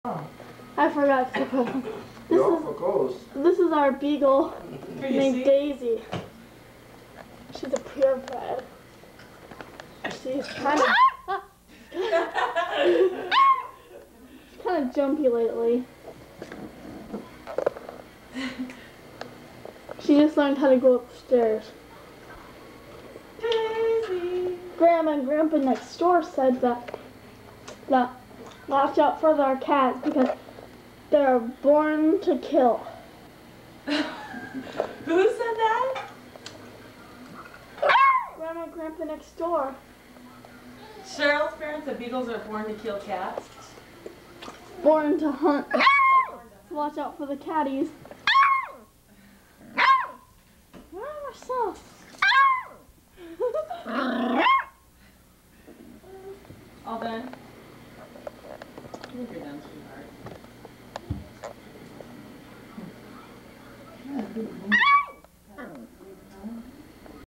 I forgot to put them. This is our beagle named Daisy. She's a purebred. She's kind of jumpy lately. She just learned how to go upstairs. Daisy. Grandma and Grandpa next door said that watch out for our cats because they're born to kill. Who said that? Grandma and Grandpa next door. Cheryl's parents said beagles are born to kill cats. Born to hunt. So watch out for the catties. Where are ourselves? All done? I think you're done, sweetheart.